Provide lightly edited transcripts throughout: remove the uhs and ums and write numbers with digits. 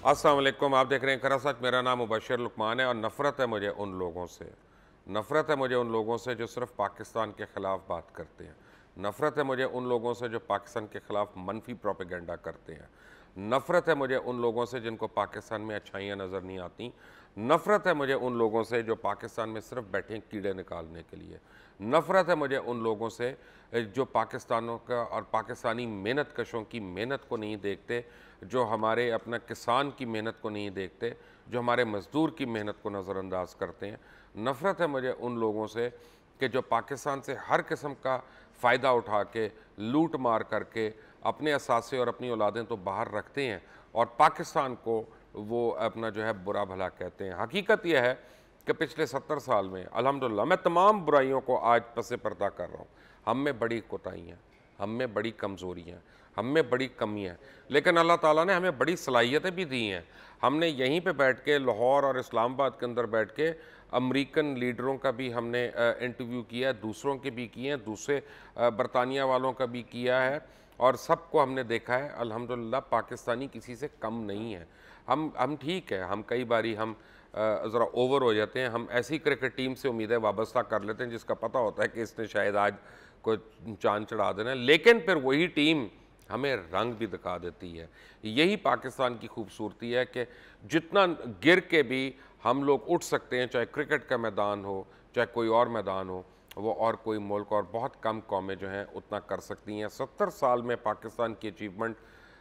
अस्सलाम वालेकुम, आप देख रहे हैं खरा सच। मेरा नाम मुबशर लुकमान है और नफ़रत है मुझे उन लोगों से, नफ़रत है मुझे उन लोगों से जो सिर्फ पाकिस्तान के ख़िलाफ़ बात करते हैं। नफ़रत है मुझे उन लोगों से जो पाकिस्तान के ख़िलाफ़ मनफी प्रोपेगेंडा करते हैं। नफ़रत है मुझे उन लोगों से जिनको पाकिस्तान में अच्छाइयाँ नज़र नहीं आती। नफ़रत है मुझे उन लोगों से जो पाकिस्तान में सिर्फ बैठे हैं कीड़े निकालने के लिए। नफ़रत है मुझे उन लोगों से जो पाकिस्तानों का और पाकिस्तानी मेहनत कशों की मेहनत को नहीं देखते, जो हमारे अपना किसान की मेहनत को नहीं देखते, जो हमारे मज़दूर की मेहनत को नज़रअंदाज करते हैं। नफ़रत है मुझे उन लोगों से कि जो पाकिस्तान से हर किस्म का फ़ायदा उठा के लूट मार करके अपने असासे और अपनी औलादें तो बाहर रखते हैं और पाकिस्तान को वो अपना जो है बुरा भला कहते हैं। हकीकत यह है कि पिछले 70 साल में अल्हम्दुलिल्लाह मैं तमाम बुराइयों को आज पसे पर्दा कर रहा हूँ। हम में बड़ी कोताहियाँ, हम में बड़ी कमज़ोरियाँ, हम में बड़ी कमियाँ, लेकिन अल्लाह ताला ने हमें बड़ी सलाहियतें भी दी हैं। हमने यहीं पे बैठ के लाहौर और इस्लामाबाद के अंदर बैठ के अमेरिकन लीडरों का भी हमने इंटरव्यू किया है, दूसरों के भी किए हैं, दूसरे बरतानिया वालों का भी किया है और सबको हमने देखा है अल्हम्दुलिल्लाह पाकिस्तानी किसी से कम नहीं है। हम ठीक है, हम कई बारी हम ज़रा ओवर हो जाते हैं। हम ऐसी क्रिकेट टीम से उम्मीदें वाबस्ता कर लेते हैं जिसका पता होता है कि इसने शायद आज कोई चांद चढ़ा देना है, लेकिन फिर वही टीम हमें रंग भी दिखा देती है। यही पाकिस्तान की खूबसूरती है कि जितना गिर के भी हम लोग उठ सकते हैं, चाहे क्रिकेट का मैदान हो, चाहे कोई और मैदान हो, वो और कोई मुल्क और बहुत कम कौमें जो हैं उतना कर सकती हैं। 70 साल में पाकिस्तान की अचीवमेंट,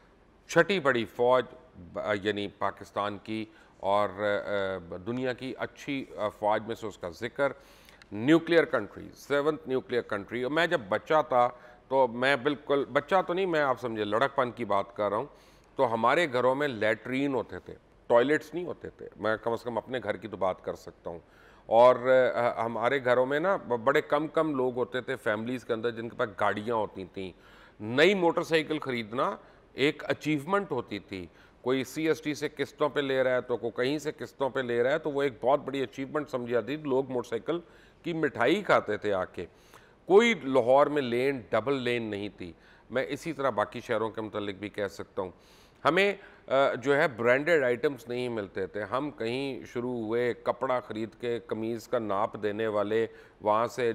छठी बड़ी फ़ौज यानी पाकिस्तान की और दुनिया की अच्छी फ़ौज में से उसका ज़िक्र, nuclear country, 7th nuclear country. और मैं जब बच्चा था तो मैं बिल्कुल बच्चा तो नहीं, मैं आप समझे लड़कपन की बात कर रहा हूँ, तो हमारे घरों में लैट्रीन होते थे, टॉयलेट्स नहीं होते थे। मैं कम से कम अपने घर की तो बात कर सकता हूँ। और हमारे घरों में ना बड़े कम कम लोग होते थे फैमिलीज़ के अंदर जिनके पास गाड़ियाँ होती थी। नई मोटरसाइकिल ख़रीदना एक अचीवमेंट होती थी। कोई CST से किस्तों पे ले रहा है तो कोई कहीं से किस्तों पे ले रहा है, तो वो एक बहुत बड़ी अचीवमेंट समझी जाती थी। लोग मोटरसाइकिल की मिठाई खाते थे आके। कोई लाहौर में लेन, डबल लेन नहीं थी। मैं इसी तरह बाकी शहरों के मुतालिक भी कह सकता हूँ। हमें जो है ब्रांडेड आइटम्स नहीं मिलते थे। हम कहीं शुरू हुए कपड़ा ख़रीद के कमीज़ का नाप देने वाले, वहाँ से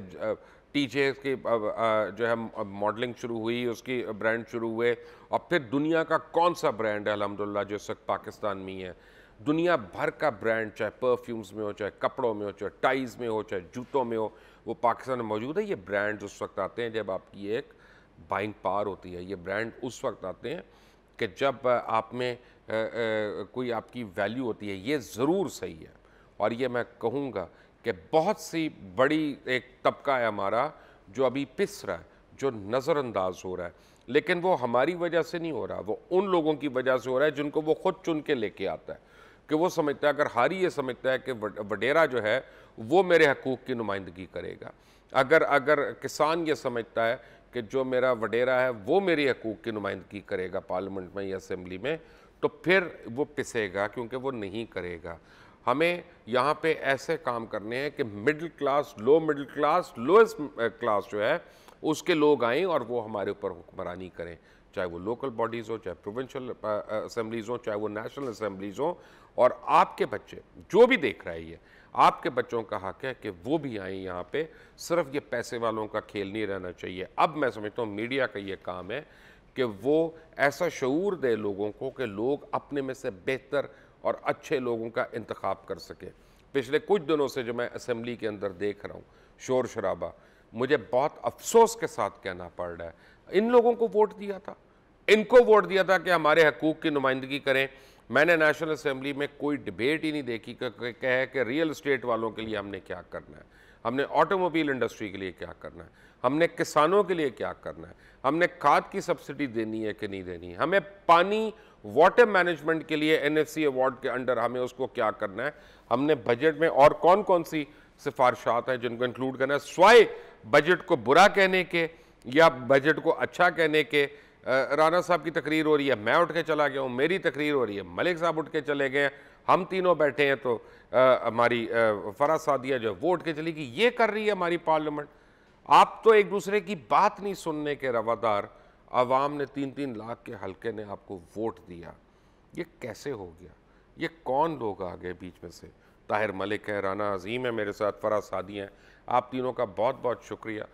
TJ की जो है मॉडलिंग शुरू हुई, उसकी ब्रांड शुरू हुए और फिर दुनिया का कौन सा ब्रांड है अल्हम्दुलिल्लाह जो इस वक्त पाकिस्तान में ही है। दुनिया भर का ब्रांड, चाहे परफ्यूम्स में हो, चाहे कपड़ों में हो, चाहे टाइज़ में हो, चाहे जूतों में हो, वो पाकिस्तान में मौजूद है। ये ब्रांड्स उस वक्त आते हैं जब आपकी एक बाइंग पावर होती है। ये ब्रांड उस वक्त आते हैं कि जब आप में कोई आपकी वैल्यू होती है। ये ज़रूर सही है और ये मैं कहूँगा कि बहुत सी बड़ी एक तबका है हमारा जो अभी पिस रहा है, जो नज़रअंदाज हो रहा है, लेकिन वो हमारी वजह से नहीं हो रहा, वो उन लोगों की वजह से हो रहा है जिनको वो खुद चुन के लेके आता है। कि वो समझता है, अगर हारी ये समझता है कि वडेरा जो है वो मेरे हकूक़ की नुमाइंदगी करेगा, अगर अगर किसान ये समझता है कि जो मेरा वडेरा है वो मेरी हकूक़ की नुमाइंदगी करेगा पार्लियामेंट में या असेंबली में, तो फिर वो पिसेगा क्योंकि वो नहीं करेगा। हमें यहाँ पे ऐसे काम करने हैं कि middle class, low middle class, lowest class जो है उसके लोग आएँ और वो हमारे ऊपर हुक्मरानी करें, चाहे वो लोकल बॉडीज़ हो, चाहे प्रोविंशियल असेंबलीज़ हो, चाहे वो नेशनल असेंबलीज़ हो। और आपके बच्चे जो भी देख रहा है, ये आपके बच्चों का हक है कि वो भी आएँ यहाँ पे। सिर्फ ये पैसे वालों का खेल नहीं रहना चाहिए। अब मैं समझता हूँ मीडिया का ये काम है कि वो ऐसा शऊर दे लोगों को कि लोग अपने में से बेहतर और अच्छे लोगों का इंतखाब कर सके। पिछले कुछ दिनों से जो मैं असेंबली के अंदर देख रहा हूँ शोर शराबा, मुझे बहुत अफसोस के साथ कहना पड़ रहा है, इन लोगों को वोट दिया था, इनको वोट दिया था कि हमारे हकूक़ की नुमाइंदगी करें। मैंने नेशनल असेंबली में कोई डिबेट ही नहीं देखी कि रियल इस्टेट वालों के लिए हमने क्या करना है, हमने ऑटोमोबाइल इंडस्ट्री के लिए क्या करना है, हमने किसानों के लिए क्या करना है, हमने खाद की सब्सिडी देनी है कि नहीं देनी है, हमें पानी वाटर मैनेजमेंट के लिए NFC अवार्ड के अंडर हमें उसको क्या करना है, हमने बजट में और कौन कौन सी सिफारिशात हैं जिनको इंक्लूड करना है, स्वाय बजट को बुरा कहने के या बजट को अच्छा कहने के। राना साहब की तकरीर हो रही है, मैं उठ के चला गया हूँ, मेरी तकरीर हो रही है, मलिक साहब उठ के चले गए, हम तीनों बैठे हैं, तो हमारी फरा सादिया जो वो उठ के चली गई। ये कर रही है हमारी पार्लियामेंट। आप तो एक दूसरे की बात नहीं सुनने के रवादार। आवाम ने 3-3 लाख के हल्के ने आपको वोट दिया। ये कैसे हो गया? ये कौन लोग आ गए बीच में से? ताहिर मलिक है, राना अजीम है मेरे साथ, फराह सादिया हैं। आप तीनों का बहुत बहुत शुक्रिया।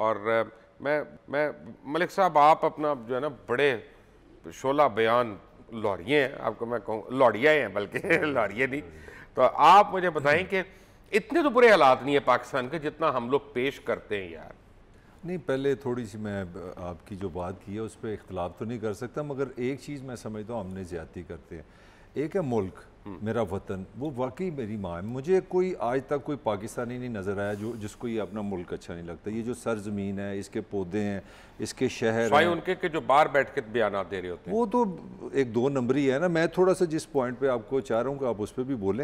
और मैं मलिक साहब, आप अपना जो है ना बड़े शोला बयान लौड़िए हैं, आपको मैं कहूँ लौड़िया हैं बल्कि लौड़िए नहीं। तो आप मुझे बताएं कि इतने तो बुरे हालात नहीं है पाकिस्तान के जितना हम लोग पेश करते हैं यार। नहीं, पहले थोड़ी सी मैं आपकी जो बात की है उस पर इख्तलाफ तो नहीं कर सकता, मगर एक चीज़ मैं समझता हूँ हमने ज़्यादती करते हैं। एक है मुल्क, मेरा वतन, वो वाकई मेरी माँ है। मुझे कोई आज तक कोई पाकिस्तानी नहीं नज़र आया जो जिसको ये अपना मुल्क अच्छा नहीं लगता। ये जो सरजमीन है, इसके पौधे हैं, इसके शहर हैं, उनके के जो बाहर बैठ के बयान दे रहे होते हैं, वो तो एक दो नंबरी है ना। मैं थोड़ा सा जिस पॉइंट पे आपको चाह रहा हूँ कि आप उस पर भी बोलें,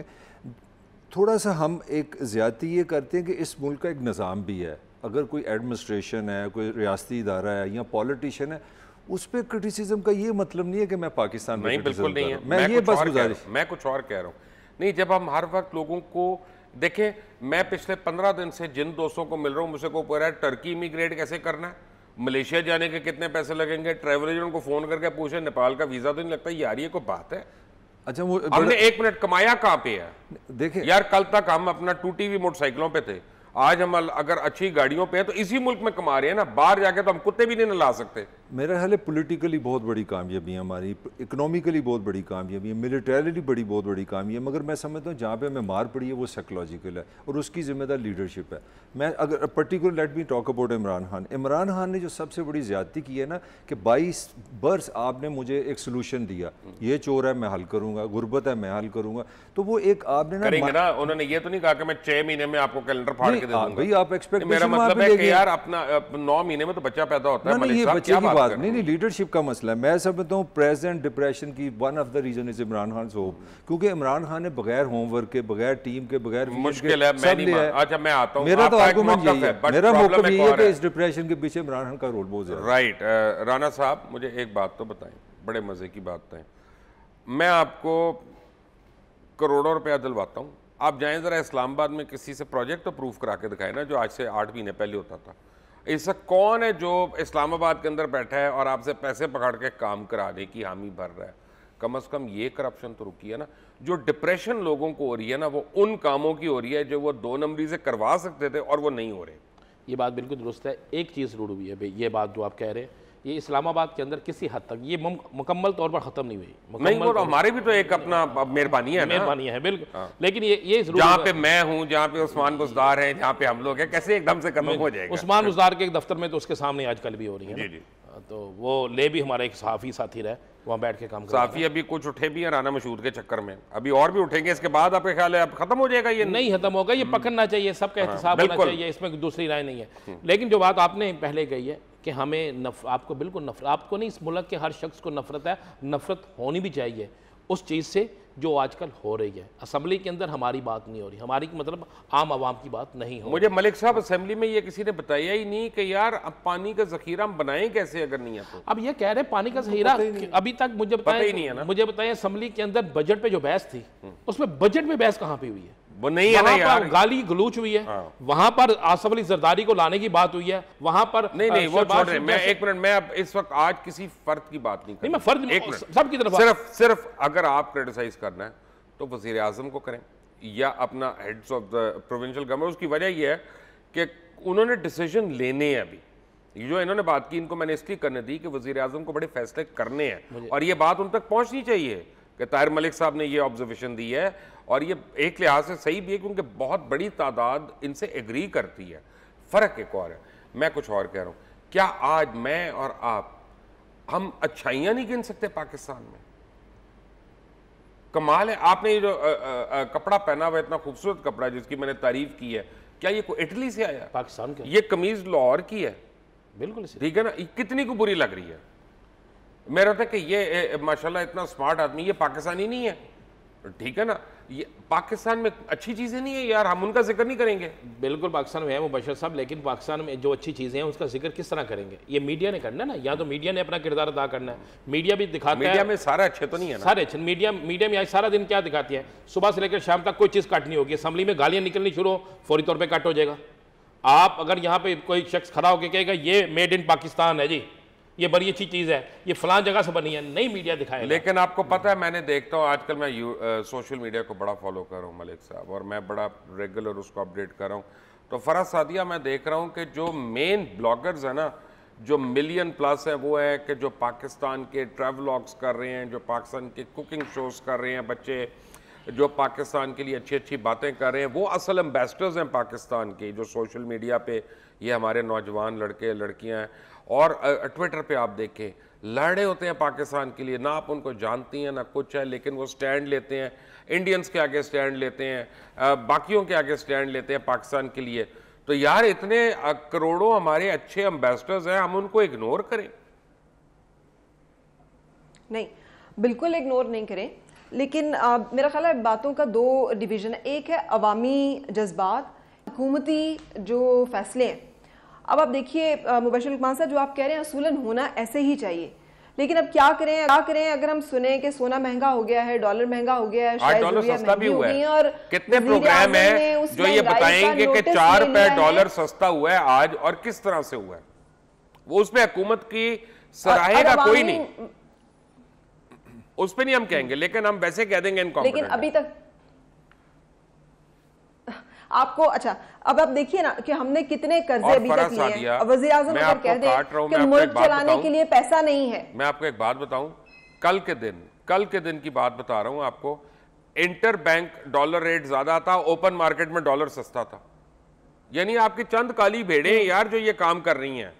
थोड़ा सा हम एक ज़्यादती ये करते हैं कि इस मुल्क का एक निज़ाम भी है। अगर कोई एडमिनिस्ट्रेशन है, कोई रियासती इदारा है या पॉलिटिशियन है, उस पर क्रिटिसिज्म का ये मतलब नहीं है कि मैं पाकिस्तान नहीं, बिल्कुल नहीं है। मैं ये बस गुजारिश, मैं कुछ और कह रहा हूँ। नहीं, जब हम हर वक्त लोगों को देखें, मैं पिछले 15 दिन से जिन दोस्तों को मिल रहा हूँ, मुझसे को पूछ रहा है टर्की इमिग्रेट कैसे करना है, मलेशिया जाने के कितने पैसे लगेंगे, ट्रैवल एजेंट को फोन करके पूछे नेपाल का वीजा तो नहीं लगता। यार ये कोई बात है? अच्छा, वो हमने 1 मिनट कमाया कहाँ पे है? देखें यार, कल तक हम अपना 2TV मोटरसाइकिलों पे थे, आज हम अगर अच्छी गाड़ियों पे हैं तो इसी मुल्क में कमा रहे हैं ना। बाहर जाके तो हम कुत्ते भी नहीं ला सकते। मेरा ख्याल है पॉलिटिकली बहुत बड़ी कामयाबी है हमारी, इकोनॉमिकली बहुत बड़ी कामयाबी है, मिलिटरीली बहुत बड़ी कामयाबी है। मगर मैं समझता हूँ जहाँ पे हमें मार पड़ी है वो साइकोलॉजिकल है और उसकी जिम्मेदार लीडरशिप है। मैं अगर particular let me talk about Imran Khan. Imran Khan ने जो सबसे बड़ी ज्यादती की है ना कि 22 बरस आपने मुझे एक सोल्यूशन दिया, ये चोर है मैं हल करूँगा, गुर्बत है मैं हल करूँगा, तो वो एक आपने ना उन्होंने ये तो नहीं कहा कि मैं 6 महीने में आपको कैलेंडर फाड़ के दे दूंगा। भाई आप एक्सपेक्टेशन, मेरा मतलब है कि यार अपना 9 महीने में तो बच्चा पैदा होता है। नहीं, ये बच्चे की बात नहीं, लीडरशिप का मसला है। मैं समझता हूँ प्रेजेंट डिप्रेशन की one of the reason is Imran Khan hope, क्योंकि इमरान खान ने बगैर होमवर्क के, बगैर टीम के, बगैर मुश्किल है। अच्छा, मैं आता हूँ, मेरा तो आर्गुमेंट यही है, मेरा मौक़िफ़ ये है कि इस डिप्रेशन के पीछे इमरान खान का रोल बहुत ज़्यादा। राइट। राना साहब, मुझे एक बात तो बताएं, बड़े मजे की बात बताएं। मैं आपको करोड़ों रुपया दिलवाता हूँ, आप जाएं जरा इस्लामाबाद में किसी से प्रोजेक्ट तो प्रूफ करा के दिखाए ना, जो आज से 8 महीने पहले होता था। ऐसा कौन है जो इस्लामाबाद के अंदर बैठा है और आपसे पैसे पकड़ के काम कराने की हामी भर रहा है? कम से कम ये करप्शन तो रुकी है ना। जो डिप्रेशन लोगों को हो रही है ना, वो उन कामों की हो रही है जो वो 2 नंबरी से करवा सकते थे और वो नहीं हो रहे। ये बात बिल्कुल दुरुस्त है। एक चीज़ ज़रूर हुई है भाई, ये बात जो आप कह रहे हैं, ये इस्लामाबाद के अंदर किसी हद तक ये मुकम्मल तौर पर ख़त्म नहीं हुई। नहीं, वो हमारे भी तो एक अपना मेहरबानी है, मेहरबानी है बिल्कुल। लेकिन ये जहाँ पे मैं हूँ, जहाँ पे उस्मान बुज़दार है, जहाँ पे हम लोग हैं, कैसे एकदम से खत्म हो जाएगा? उस्मान बुज़दार के एक दफ्तर में तो उसके सामने आजकल भी हो रही है। जी। तो वो ले भी हमारा एक सहाफ़ी साथी रहा, वहाँ बैठ के काम कर सहाफ़ी अभी कुछ उठे भी हैं राना मशहूर के चक्कर में, अभी और भी उठेंगे इसके बाद। आपके ख्याल है अब खत्म हो जाएगा? ये नहीं खत्म होगा, ये पकड़ना चाहिए, सबका एहतसाब होना चाहिए, इसमें दूसरी राय नहीं है। लेकिन जो बात आपने पहले कही है कि हमें आपको बिल्कुल नफरत, आपको नहीं, इस मुल्क के हर शख्स को नफरत है, नफरत होनी भी चाहिए उस चीज़ से जो आजकल हो रही है। असेंबली के अंदर हमारी बात नहीं हो रही, हमारी मतलब आम आवाम की बात नहीं हो। मुझे मलिक साहब असेंबली में ये किसी ने बताया ही नहीं कि यार अब पानी का जखीरा हम बनाएं कैसे अगर नहीं है तो। अब ये कह रहे पानी का जखीरा अभी तक मुझे बताया, मुझे बताया असेंबली के अंदर बजट पे जो बहस थी, उसमें बजट में बहस कहाँ पे हुई है? वो नहीं है ना यार, गाली गलूच हुई है। वहां पर आसफ अली जरदारी को लाने की बात हुई है, वहां पर नहीं वो छोड़ रहे। मैं 1 मिनट, मैं अब इस वक्त आज किसी फर्द की बात नहीं कर, मैं फर्द सबकी तरफ, सिर्फ अगर आप क्रिटिसाइज करना है तो वज़ीर आज़म को करें या अपना heads of the provincial government. उसकी वजह यह है कि उन्होंने डिसीजन लेने हैं। अभी जो इन्होंने बात की, इनको मैंने इसलिए करने दी कि वज़ीर आज़म को बड़े फैसले करने हैं और ये बात उन तक पहुंचनी चाहिए कि ताहिर मलिक साहब ने ये ऑब्जर्वेशन दी है और ये एक लिहाज से सही भी है क्योंकि बहुत बड़ी तादाद इनसे एग्री करती है। फ़र्क एक और है, मैं कुछ और कह रहा हूँ। क्या आज मैं और आप, हम अच्छाइयाँ नहीं गिन सकते पाकिस्तान में? कमाल है, आपने ये जो कपड़ा पहना हुआ, इतना खूबसूरत कपड़ा जिसकी मैंने तारीफ की है, क्या ये कोई इटली से आया? पाकिस्तान के। ये कमीज लाहौर की है, बिल्कुल ठीक है ना? कितनी को बुरी लग रही है? मेरा था कि ये माशाल्लाह इतना स्मार्ट आदमी, ये पाकिस्तानी नहीं है, ठीक है ना? ये पाकिस्तान में अच्छी चीज़ें नहीं है यार, हम उनका जिक्र नहीं करेंगे। बिल्कुल पाकिस्तान में है मुबशर साहब, लेकिन पाकिस्तान में जो अच्छी चीज़ें हैं उसका जिक्र किस तरह करेंगे? ये मीडिया ने करना है ना, या तो मीडिया ने अपना किरदार अदा करना है। मीडिया भी दिखाता है, मीडिया में सारे अच्छे तो नहीं है ना, सारे अच्छे। मीडिया में आज सारा दिन क्या दिखाती है? सुबह से लेकर शाम तक कोई चीज़ काटनी होगी, असेंबली में गालियाँ निकलनी शुरू हो, फौरी तौर पर कट हो जाएगा। आप अगर यहाँ पे कोई शख्स खड़ा होकर कहेगा ये मेड इन पाकिस्तान है जी, ये बड़ी अच्छी चीज़ है, ये फलां जगह से बनी है, नहीं मीडिया दिखाएगा। लेकिन आपको पता है, मैंने देखता हूँ आजकल मैं सोशल मीडिया को बड़ा फॉलो कर रहा हूँ मलिक साहब, और मैं बड़ा रेगुलर उसको अपडेट कर रहा हूँ। तो फराह सादिया मैं देख रहा हूँ कि जो मेन ब्लॉगर्स हैं ना, जो मिलियन प्लस है, वो है कि जो पाकिस्तान के ट्रैवलॉग्स कर रहे हैं, जो पाकिस्तान के कुकिंग शोज़ कर रहे हैं बच्चे, जो पाकिस्तान के लिए अच्छी अच्छी बातें कर रहे हैं, वो असल एम्बेसडर्स हैं पाकिस्तान के, जो सोशल मीडिया पे ये हमारे नौजवान लड़के लड़कियां हैं। और ट्विटर पे आप देखें, लड़े होते हैं पाकिस्तान के लिए, ना आप उनको जानती हैं ना कुछ है, लेकिन वो स्टैंड लेते हैं, इंडियंस के आगे स्टैंड लेते हैं, बाकियों के आगे स्टैंड लेते हैं पाकिस्तान के लिए। तो यार इतने करोड़ों हमारे अच्छे एम्बेसडर्स हैं, हम उनको इग्नोर करें? नहीं, बिल्कुल इग्नोर नहीं करें, लेकिन मेरा ख्याल है बातों का दो डिवीज़न है। एक है अवामी जज्बात, हुकूमती जो फैसले हैं। अब आप देखिए मुबशिर लुकमान साहब, जो आप कह रहे हैं असूलन होना ऐसे ही चाहिए, लेकिन अब क्या करें अगर हम सुने कि सोना महंगा हो गया है, डॉलर महंगा हो गया है, शायद डॉलर सस्ता भी हुआ है। और कितने प्रोग्राम है जो ये बताएंगे कि 4 रुपए डॉलर सस्ता हुआ है आज, और किस तरह से हुआ है, वो उसमें हुकूमत की सराहेगा कोई नहीं, उस पर नहीं हम कहेंगे, लेकिन हम वैसे कह देंगे इनकॉम्पिटेंट। लेकिन अभी तक आपको, अच्छा अब आप देखिए ना कि हमने कितने कर्जे अभी तक लिए हैं। वज़ीर आज़म अगर कह दे कि मुल्क चलाने के लिए पैसा नहीं है। मैं आपको एक बात बताऊं, कल के दिन की बात बता रहा हूं आपको, इंटर बैंक डॉलर रेट ज्यादा था, ओपन मार्केट में डॉलर सस्ता था। यानी आपकी चंद काली भेड़ें यार जो ये काम कर रही हैं।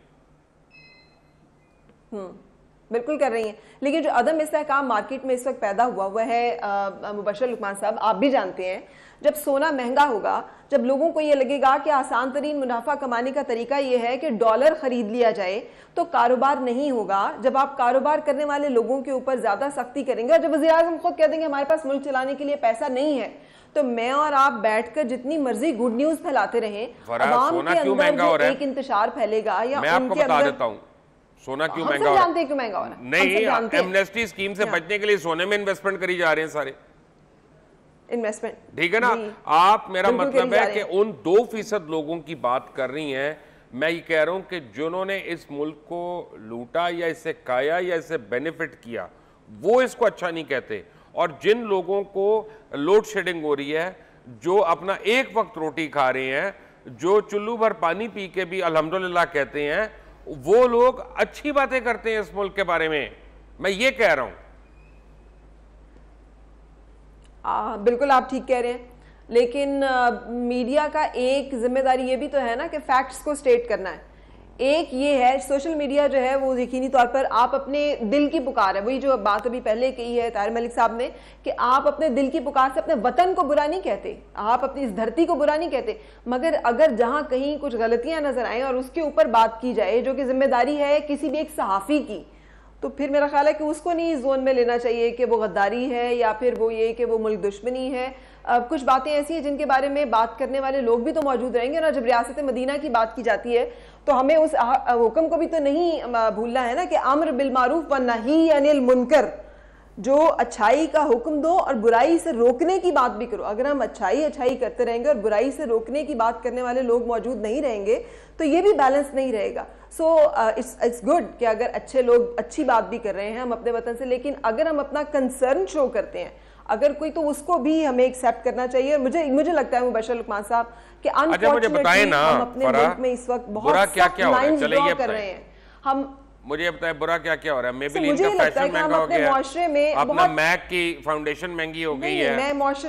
बिल्कुल कर रही हैं, लेकिन जो अदम इस्तेहकाम मार्केट में इस वक्त पैदा हुआ है मुबशिर लुकमान साहब, आप भी जानते हैं, जब सोना महंगा होगा, जब लोगों को ये लगेगा कि आसान तरीन मुनाफा कमाने का तरीका ये है कि डॉलर खरीद लिया जाए, तो कारोबार नहीं होगा। जब आप कारोबार करने वाले लोगों के ऊपर ज्यादा सख्ती करेंगे, और जब वज़ीर आज़म खुद कह देंगे हमारे पास मुल्क चलाने के लिए पैसा नहीं है, तो मैं और आप बैठकर जितनी मर्जी गुड न्यूज फैलाते रहें, अवाम के अंदर जो एक इंतशार फैलेगा या उनके अंदर सोना क्यों महंगा हो रहा है? जानते हैं क्यों महंगा हो रहा है? नहीं, एमनेस्टी स्कीम से बचने के लिए सोने में इन्वेस्टमेंट करी जा रहे हैं सारे इन्वेस्टमेंट, ठीक है ना। आप, मेरा मतलब है कि उन 2% लोगों की बात कर रही हैं। मैं ये कह रहा हूं कि जिन्होंने इस मुल्क को लूटा या इसे खाया या इसे बेनिफिट किया, वो इसको अच्छा नहीं कहते। और जिन लोगों को लोड शेडिंग हो रही है, जो अपना एक वक्त रोटी खा रहे हैं, जो चुल्लू भर पानी पी के भी अल्हम्दुलिल्लाह कहते हैं, वो लोग अच्छी बातें करते हैं इस मुल्क के बारे में। मैं ये कह रहा हूं। बिल्कुल आप ठीक कह रहे हैं, लेकिन मीडिया का एक जिम्मेदारी ये भी तो है ना कि फैक्ट्स को स्टेट करना है। एक ये है, सोशल मीडिया जो है वो यकीनी तौर पर आप अपने दिल की पुकार है, वही जो बात अभी पहले कही है ताहिर मलिक साहब ने, कि आप अपने दिल की पुकार से अपने वतन को बुरा नहीं कहते, आप अपनी इस धरती को बुरा नहीं कहते, मगर अगर जहां कहीं कुछ गलतियां नजर आए और उसके ऊपर बात की जाए, जो कि जिम्मेदारी है किसी भी एक सहाफ़ी की, तो फिर मेरा ख्याल है कि उसको नहीं इस जोन में लेना चाहिए कि वो गद्दारी है या फिर वो ये कि वो मुल्क दुश्मनी है। कुछ बातें ऐसी हैं जिनके बारे में बात करने वाले लोग भी तो मौजूद रहेंगे ना। जब रियासत मदीना की बात की जाती है तो हमें उस हुक्म को भी तो नहीं भूलना है ना कि अम्र बिल मारूफ व नही अनिल मुनकर, जो अच्छाई का हुक्म दो और बुराई से रोकने की बात भी करो। अगर हम अच्छाई करते रहेंगे और बुराई से रोकने की बात करने वाले लोग मौजूद नहीं रहेंगे तो ये भी बैलेंस नहीं रहेगा। सो इट्स गुड कि अगर अच्छे लोग अच्छी बात भी कर रहे हैं हम अपने वतन से, लेकिन अगर हम अपना कंसर्न शो करते हैं अगर कोई, तो उसको भी हमें एक्सेप्ट करना चाहिए। मुझे लगता है मुबशिर लुकमान साहब कि अनफॉर्चुनेटली हम अपने मुल्क में इस वक्त बहुत सख्त लाइंस ड्रॉ कर रहे हैं। हम मुझे बताए बुरा क्या क्या हो रहा है? मेबेलिन का फैशन महंगा हो गया, अपना मैक की फाउंडेशन महंगी हो गई है,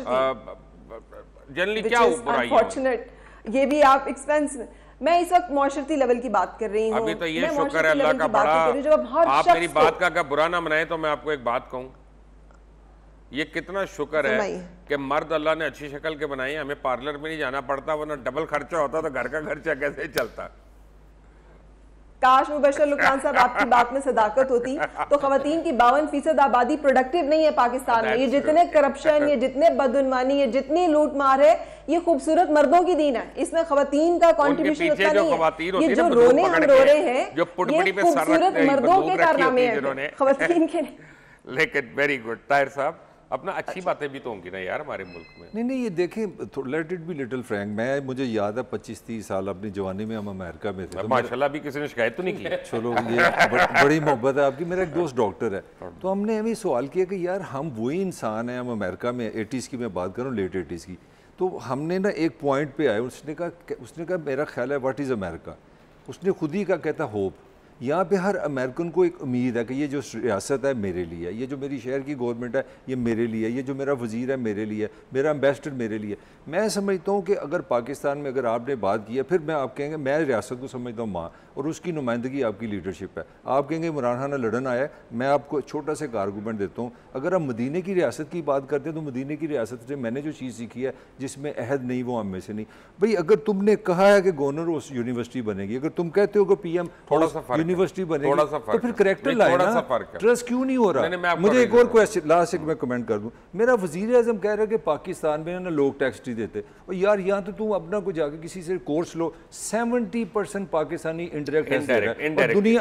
जनरली क्या बुराई है? अनफॉर्चुनेट, ये भी आप एक्सपेंस, मैं इस वक्त मौशरती लेवल की बात कर रही हूँ। अभी तो ये शुक्र है अल्लाह का बड़ा, आप मेरी बात का अगर बुरा ना मनाए तो मैं आपको एक बात कहूँ, ये कितना शुक्र है कि मर्द अल्लाह ने अच्छी शक्ल के बनाए, हमें पार्लर में नहीं जाना पड़ता, वरना डबल खर्चा होता तो घर का खर्चा कैसे चलता। काश मुबशिर लुकमान साहब आपकी बात में सदाकत होती तो खवातीन की 52% आबादी प्रोडक्टिव नहीं है पाकिस्तान में। ये जितने करप्शन, ये जितने बदउनवानी, ये जितनी लूट मार है, ये खूबसूरत मर्दों की दीन है, इसमें खवातीन का कंट्रीब्यूशन उतना नहीं है। ये जो रोने हम रो रहे हैं ये खूबसूरत मर्दों के कारनामे हैं खवातीन के। लेकिन वेरी गुड ताहिर साहब, अपना अच्छी बातें भी तो होंगी ना यार हमारे मुल्क में। नहीं ये देखें, let it be little frank, मुझे याद है 25-30 साल अपनी जवानी में हम अमेरिका में थे, तो माशाल्लाह भी किसी ने शिकायत तो नहीं की। चलो ये बड़ी मोहब्बत है आपकी। मेरा एक दोस्त डॉक्टर है, तो हमने हमें सवाल किया कि यार हम वही इंसान हैं, हम अमेरिका में 80s की मैं बात कर रहा हूँ, लेट 80s की, तो हमने ना एक पॉइंट पे आए, उसने कहा मेरा ख्याल है व्हाट इज़ अमेरिका, उसने खुद ही का कहता होप। यहाँ पे हर अमेरिकन को एक उम्मीद है कि ये जो रियासत है मेरे लिए है, ये जो मेरी शहर की गवर्नमेंट है ये मेरे लिए है, ये जो मेरा वज़ीर है मेरे लिए, मेरा एम्बेसडर मेरे लिए। मैं समझता हूँ कि अगर पाकिस्तान में अगर आपने बात की है, फिर मैं आप कहेंगे मैं रियासत को समझता हूँ माँ, और उसकी नुमाइंदगी आपकी लीडरशिप है। आप कहेंगे इमरान खान लड़न आया है, मैं आपको छोटा सा आर्गूमेंट देता हूँ। अगर हम मदीने की रियासत की बात करते हैं तो मदीने की रियासत से मैंने जो चीज़ सीखी है जिसमें अहद नहीं वो हम में से नहीं। भाई अगर तुमने कहा है कि गवर्नर उस यूनिवर्सिटी बनेगी, अगर तुम कहते हो कि PM थोड़ा सा यूनिवर्सिटी बनेगी, तो फिर करेक्टर लाए ना, ट्रस्ट क्यों नहीं हो रहा? मुझे एक और क्वेश्चन लास्ट एक मैं कमेंट कर दूं। मेरा वजीर आज़म कह रहा है कि पाकिस्तान में ना लोग टैक्स नहीं देते, और यार यहाँ तो तुम अपना को जाके किसी से कोर्स लो, 70% पाकिस्तानी इंडायरेक्ट टैक्स दे रहा है, और दुनिया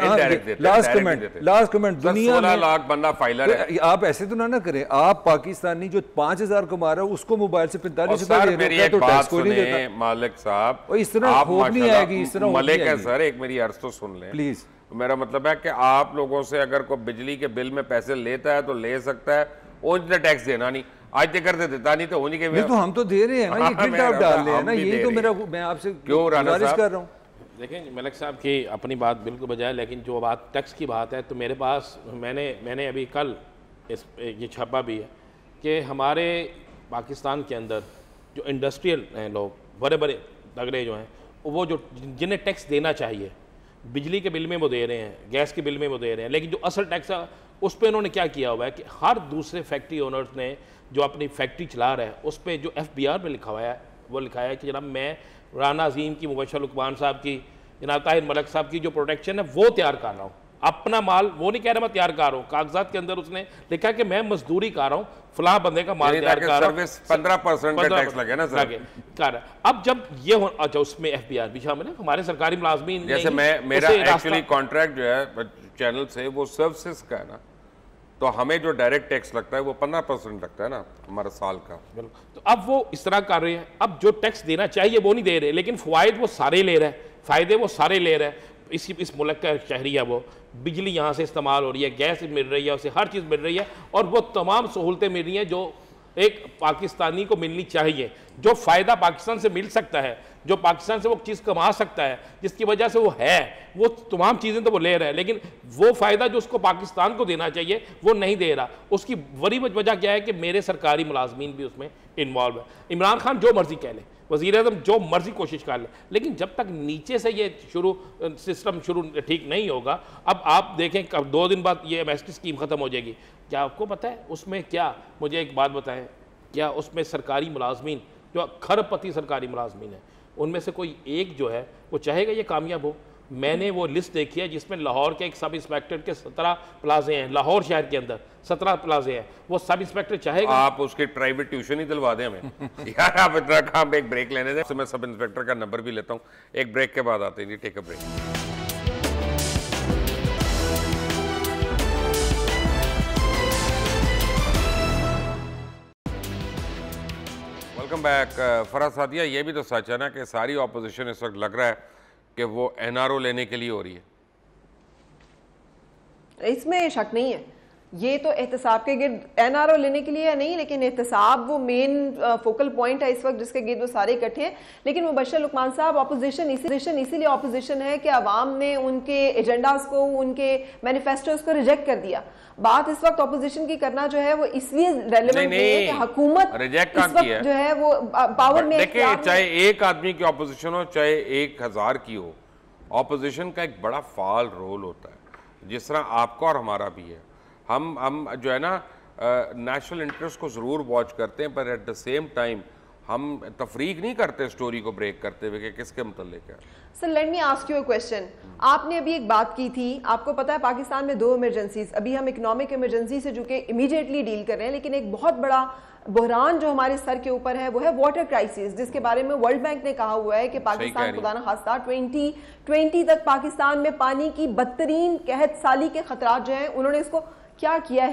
लास्ट कमेंट दुनिया 16 लाख बंदा फाइलर है। आप ऐसे तो ना करें, आप पाकिस्तानी जो 5000 कमा रहा है उसको मोबाइल से 45,000 दे रहे हो तो टैक्स कोई नहीं देता। मालिक साहब इस तरह होप नहीं आएगी, इस तरह मलिक है सर, एक मेरी अर्ज तो सुन लें प्लीज। मेरा मतलब है कि आप लोगों से अगर कोई बिजली के बिल में पैसे लेता है तो ले सकता है, उन्हें टैक्स देना नहीं, आज तक करते देता नहीं तो उन्हीं के तो हम तो दे रहे हैं ना, ये गिल्ट आप डाल रहे हैं ना, यही तो मेरा मैं आपसे क्यों गुजारिश कर रहा हूँ। देखें मलिक साहब की अपनी बात बिल्कुल बजाय, लेकिन जो बात टैक्स की बात है तो मेरे पास मैंने अभी कल ये छापा भी है कि हमारे पाकिस्तान के अंदर जो इंडस्ट्रियल हैं लोग, बड़े बड़े तगड़े जो हैं, वो जो जिन्हें टैक्स देना चाहिए, बिजली के बिल में वो दे रहे हैं, गैस के बिल में वो दे रहे हैं, लेकिन जो असल टैक्स है उस पर इन्होंने क्या किया हुआ है कि हर दूसरे फैक्ट्री ओनर्स ने जो अपनी फैक्ट्री चला रहा है उस पर जो FBR में लिखा हुआ है वो लिखा है कि जनाब मैं राना अजीम की, मुबशर लुकमान साहब की, जनाब ताहिर मलिक साहब की जो प्रोटेक्शन है वो तैयार कर रहा हूँ, अपना माल वो नहीं कह रहा मैं तैयार कर रहा हूँ, कागजात के अंदर उसने लिखा कि मैं मजदूरी कर रहा हूँ, फलां बंदे का माल तैयार कर रहा हूँ, 15% का टैक्स लगे ना सर कर। अब जब ये हो, अच्छा उसमें FBR भी शामिल है, हमारे सरकारी मुलाजमीन, जैसे मेरा एक्चुअली कॉन्ट्रैक्ट जो है चैनल से वो सर्विसेज का है ना, तो हमें जो डायरेक्ट टैक्स लगता है वो 15% लगता है ना हमारा साल का। तो अब वो इस तरह कर रहे हैं, अब जो टैक्स देना चाहिए वो नहीं दे रहे, लेकिन फ़वाइद वो सारे ले रहे हैं, फ़ायदे वो सारे ले रहे हैं। इस मुल्क का शहरी है, वो बिजली यहाँ से इस्तेमाल हो रही है, गैस मिल रही है, उसे हर चीज़ मिल रही है, और वो तमाम सहूलतें मिल रही हैं जो एक पाकिस्तानी को मिलनी चाहिए, जो फ़ायदा पाकिस्तान से मिल सकता है, जो पाकिस्तान से वो चीज़ कमा सकता है, जिसकी वजह से वो है, वो तमाम चीज़ें तो वो ले रहा है, लेकिन वो फ़ायदा जो उसको पाकिस्तान को देना चाहिए वो नहीं दे रहा। उसकी बड़ी वजह क्या है कि मेरे सरकारी मुलाजमीन भी उसमें इन्वॉल्व है। इमरान खान जो मर्ज़ी कह ले, वज़ीर आज़म जो मर्ज़ी कोशिश कर ले, लेकिन जब तक नीचे से ये सिस्टम शुरू ठीक नहीं होगा, अब आप देखें कब 2 दिन बाद ये MST स्कीम ख़त्म हो जाएगी, क्या आपको पता है उसमें क्या, मुझे एक बात बताएं, क्या उसमें सरकारी मुलाजमीन जो खरबपति सरकारी मुलाजमीन है उनमें से कोई एक जो है वो चाहेगा ये कामयाब हो? मैंने वो लिस्ट देखी है जिसमें लाहौर के एक सब इंस्पेक्टर के 17 प्लाजे हैं, लाहौर शहर के अंदर 17 प्लाजे हैं, वो सब इंस्पेक्टर चाहेगा? आप उसकी प्राइवेट ट्यूशन ही दिलवा दें हमें यार आप इतना काम, एक ब्रेक लेने दें, मैं सब इंस्पेक्टर का नंबर भी लेता हूँ, एक ब्रेक के बाद आते हैं। Take a break. Welcome back. Farah Sadia, ये भी तो सच है ना कि सारी ऑपोजिशन इस वक्त लग रहा है कि वो NRO लेने के लिए हो रही है, इसमें शक नहीं है। ये तो एहतसाब के गिर्द NRO लेने के लिए नहीं, लेकिन एहतसाब वो मेन फोकल पॉइंट है इस वक्त जिसके गिर्द वो सारे इकट्ठे हैं। लेकिन मुबशर लुकमान साहब, ऑपोजिशन इसीलिए ऑपोजिशन है कि अवाम ने उनके एजेंडाज को, उनके मैनिफेस्टोज को रिजेक्ट कर दिया। बात इस वक्त ऑपोजिशन की करना जो है वो इसलिए रेलेवेंट नहीं है कि हुकूमत रिजेक्ट इस वक्त जो है वो पावर में, देखिए चाहे एक आदमी की ऑपोजिशन हो चाहे 1000 की हो, ऑपोजिशन का एक बड़ा फाल रोल होता है, जिस तरह आपका और हमारा भी है। हम जो है ना नेशनल इंटरेस्ट को ज़रूर वॉच करते हैं, पर एट द सेम टाइम हम तफरीक नहीं करते स्टोरी को ब्रेक करते हुए कि किसके मुतल्लिक है। Sir let me ask you a question. आपने अभी एक बात की थी, आपको पता है पाकिस्तान में 2 इमरजेंसीज, अभी हम इकोनॉमिक इमरजेंसी से जो कि इमीडिएटली डील कर रहे हैं, लेकिन एक बहुत बड़ा बहरान जो हमारे सर के ऊपर है वो है वाटर क्राइसिस, जिसके बारे में वर्ल्ड बैंक ने कहा हुआ है कि पाकिस्तान खुदा न खास्ता 2020 तक पाकिस्तान में पानी की बदतरीन कहत साली के खतरात जो हैं, उन्होंने इसको क्या किया है।